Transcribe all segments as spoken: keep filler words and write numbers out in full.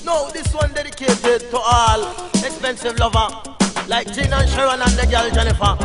No, this one dedicated to all expensive lover, like Jean and Sharon and the girl Jennifer.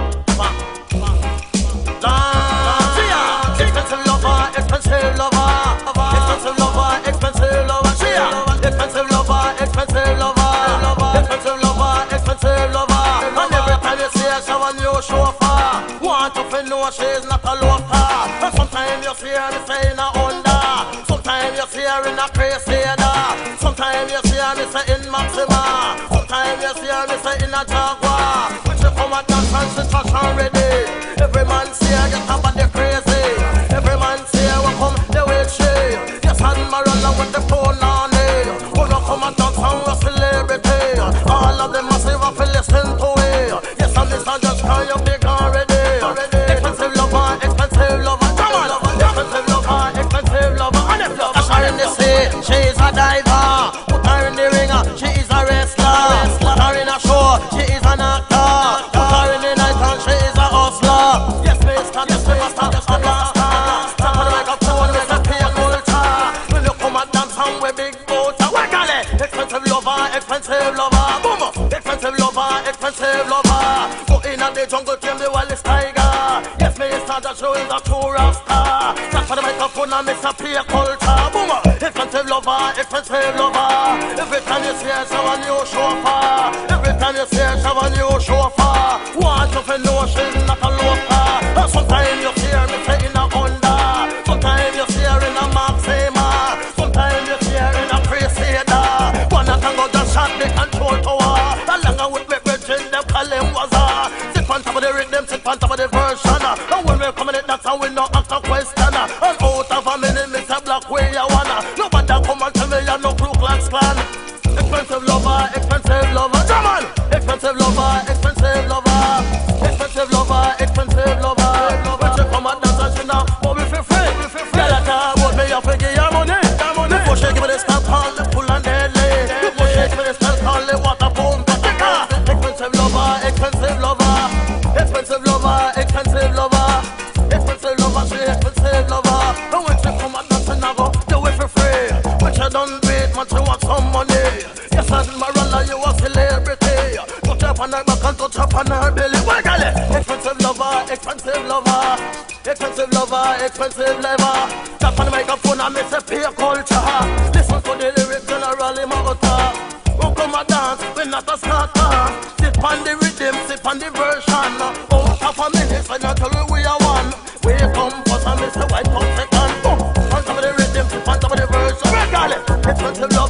Lord, expensive lover, expensive lover, expensive lover, expensive lover, expensive lover, expensive lover, expensive lover, expensive lover. And every time you see her, she want you chauffeur. Want to know she's not a loafer. And sometimes you see her in a Honda, sometimes you see her in a Crusader, sometimes you see her in Maxima, sometimes you see her in a Jaguar. When she come and dance and she touch and ready, every man see her get up and they crazy. Every man see her will come the way she. Yes, and Marilla with the phone on it. When you come and dance and a celebrity, all of them massive have to listen to it. Yes, and this and just call you big already. Expensive lover, expensive lover, come on, expensive lover, expensive lover, and if lover. Dash her in the sea, she is a diver. Put her in the ringer, she is a wrestler. Put her in a show, she is an actor. Put her in the night and she is a hustler. Yes, mister, yes, mister, yes, a blaster. Tap on the microphone, Mister Pay Culture. When you come and dance and we big boat, we call it expensive lover, expensive lover. Boom, expensive lover, expensive lover. Go in at the jungle, tame the wildest tiger. Yes, mister, that show is a true rasta. Tap on the microphone and Mister Pay Culture. Boom, expensive lover, expensive lover. Every time you see her, she want you chauffeur. Every time you see her, she want you chauffeur. Want you to know she's not a loafer. And sometimes you see her in a Honda, sometimes you see her in a Maxima, sometimes you see her in a Crusader. One a tango just shot the control tower. Along with me brethren, them call him Wazza. Sit on top of the rhythm, sit on top of the version. And when we come in it, that's how we know after question. And out of a minute, Mister Black, where you wanna. Nobody come and tell me you no Ku Klux Klan. Expensive lover, expensive lover, come on. Expensive lover, expensive lover, expensive lover, expensive lover. When she come and dance and she now, but we feel free. Girl, I can't hold me up and give you money. Before she give me the stop, call the pull and deadly. Before she give me the stop, call the water boom. Expensive lover, expensive lover, expensive lover, expensive lover, expensive lover, she expensive lover. And when she come and dance and I go, do it for free. When she done beat, man, she want some money. Yes, and Marilla, you a celebrity. Touch up on her back and touch up on her belly. What call it? Expensive lover, expensive lover, expensive lover, expensive lover. Tap on the microphone and Mister Pay Culture. Listen to the lyrics generally, my utter. Who come and dance, we not a starter. Sit on the rhythm, sit on the version. Oh, half a minute, when I tell you we are one. We come first and Mister White come second. Oh, on top of the rhythm, sit on top of the version. What call it? Expensive lover.